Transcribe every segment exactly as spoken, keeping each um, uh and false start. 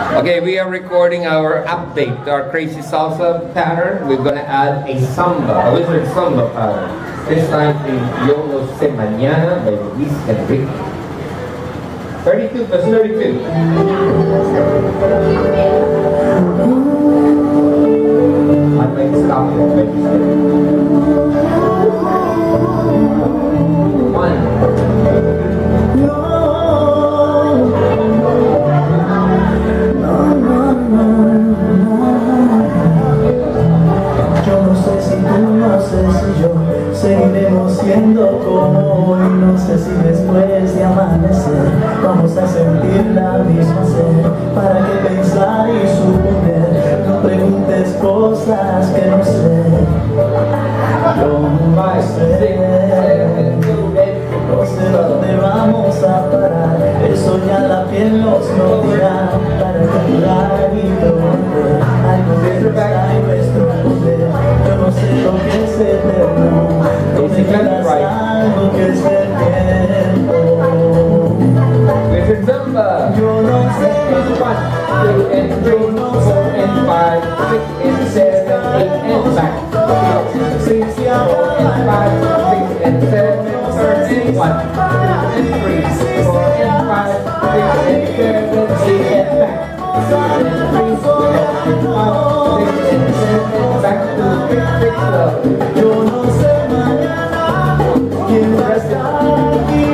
Okay, we are recording our update to our crazy salsa pattern. We're gonna add a samba, a wizard samba pattern. This time in Yo No Sé Mañana by Luis Enrique. thirty-two plus thirty-two. I might stop it when you say one. Yo no sé si tú, no sé si yo seguiremos siendo como hoy. No sé si después de amanecer vamos a sentir la misma sed. ¿Para qué pensar y suponer? No preguntes cosas que no sé. Yo no sé, no sé dónde vamos a parar. Eso ya la piel nos lo dirá. Para calcular y prometer algo que está en nuestro poder. Yo no sé lo que es eterno. No me quedas algo que es el tiempo. Wizard Samba. Yo no sé. One, two, and three, four, and five, six, and seven, eight, and back. Six, four, and five, six, and seven, turn, and one, two, and three, four, and five, six, and seven, eight, and back. Six, and three, four, and five, six, and seven, back to six, six, love. Yo no sé mañana quién va a estar aquí.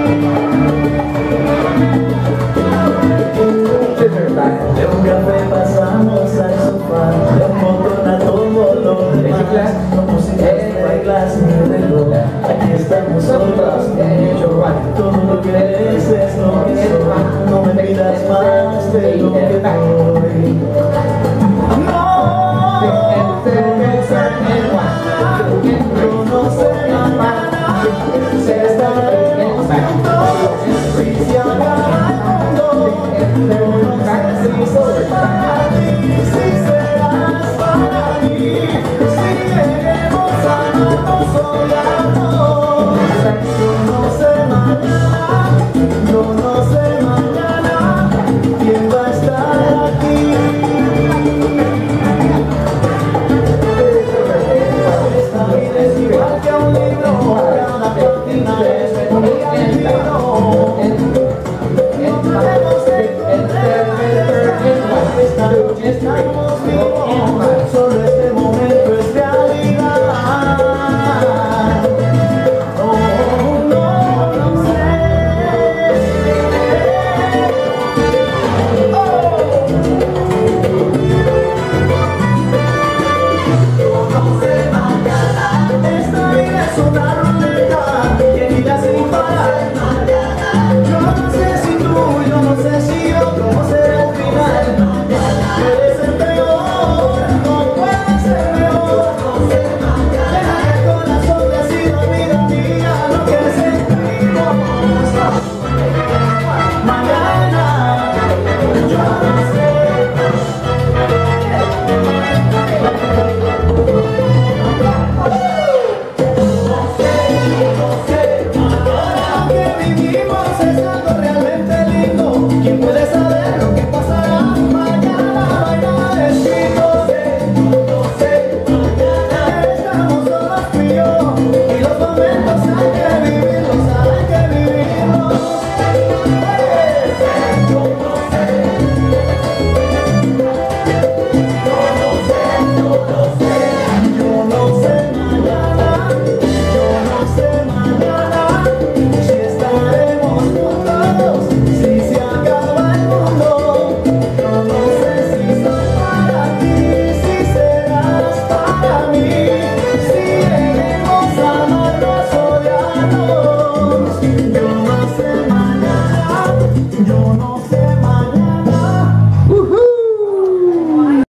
De un café pasamos al sofá, de un montón a todo lo demás. No pusimos reglas ni reloj, aquí estamos solos en el show. Todo lo que eres es lo que soy, no me pidas más de lo que doy. Yo no sé mañana si estaremos si se acabando. Yo no sé si soy